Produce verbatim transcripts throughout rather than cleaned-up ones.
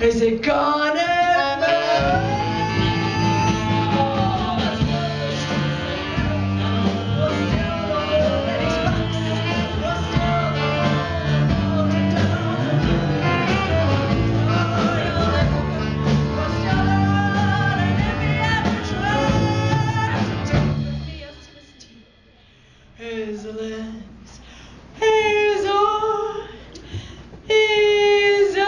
Is it gonna move? His lips, his heart, his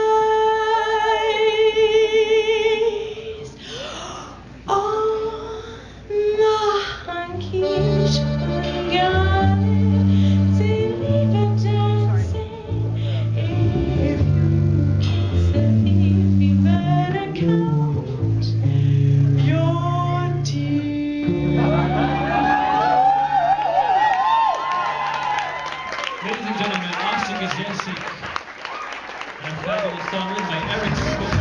eyes on the hunkish guy till even dancing. If you better count your tears. Ladies and gentlemen, Asik Azesik, and a fabulous song written by Eric Scott.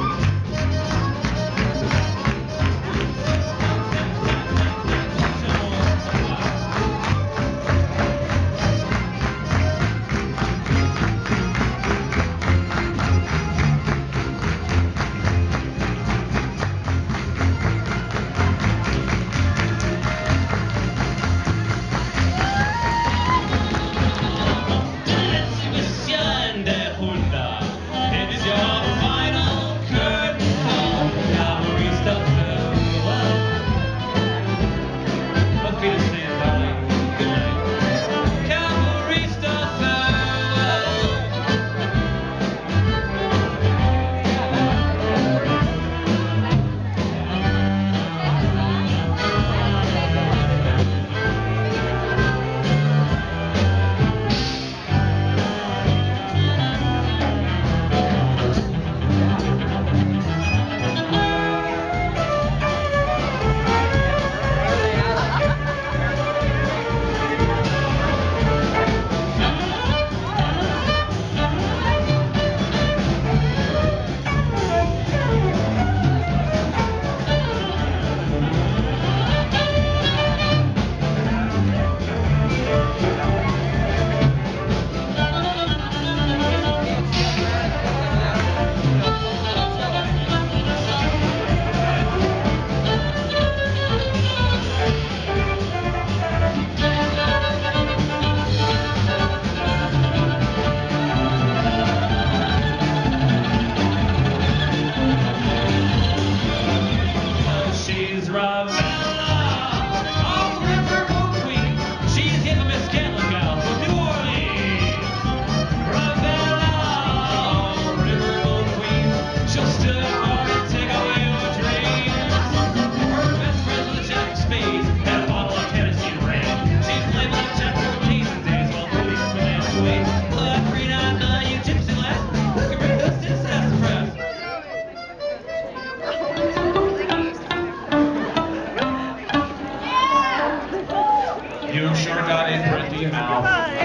You sure got a pretty mouth.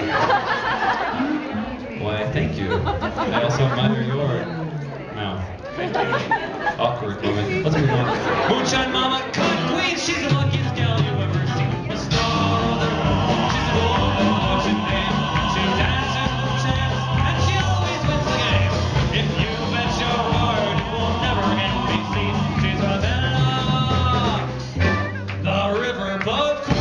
Why, thank you. I also admire your mouth. Thank you. Awkward moment. Let's move on. Moonshine Mama, cut queen. She's the luckiest gal you've ever seen. A star of the world. She's a golden fortune name. She dances moonshine, and she always wins the game. If you bet your heart, it will never end be seen. She's Ravenna, the riverboat queen.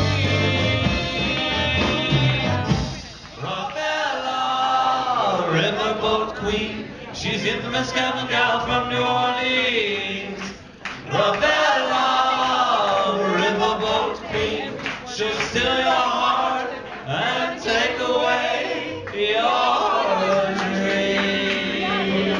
Riverboat queen, she's the infamous Cavalier gal from New Orleans. Ravella, riverboat queen, she'll steal your heart and take away your dreams.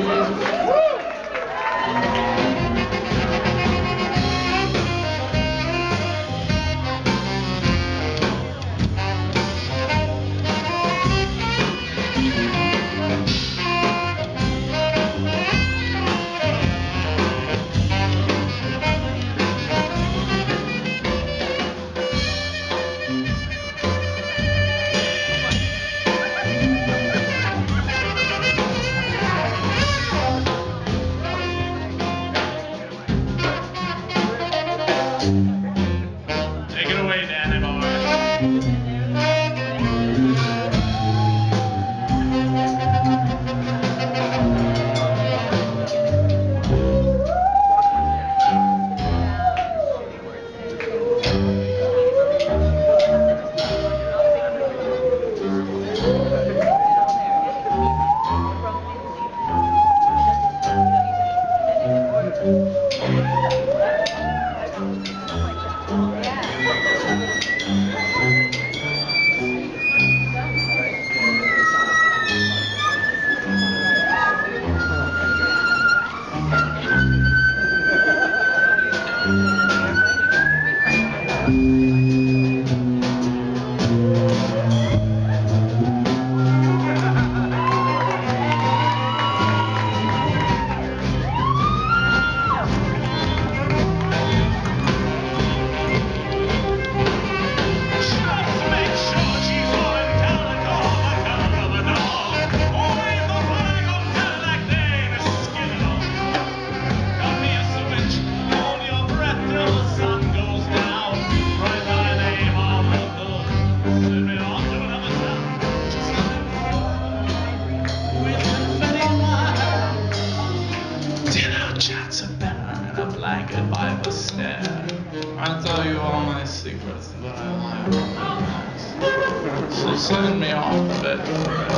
secrets that I like. So send me off to bed forever.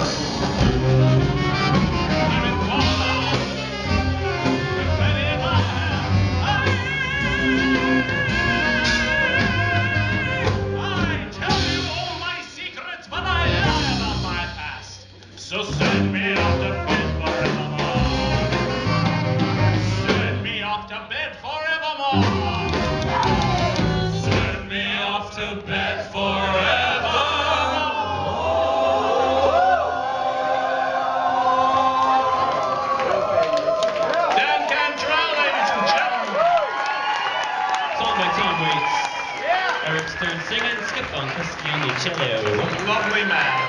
So send me off to bed forevermore. Send me off to bed forevermore. Send me off to bed forevermore. Dan Cantrell, ladies and gentlemen. Song by Tom Waits. Eric Stern singing, Skip on Husky on the cello. Lovely man.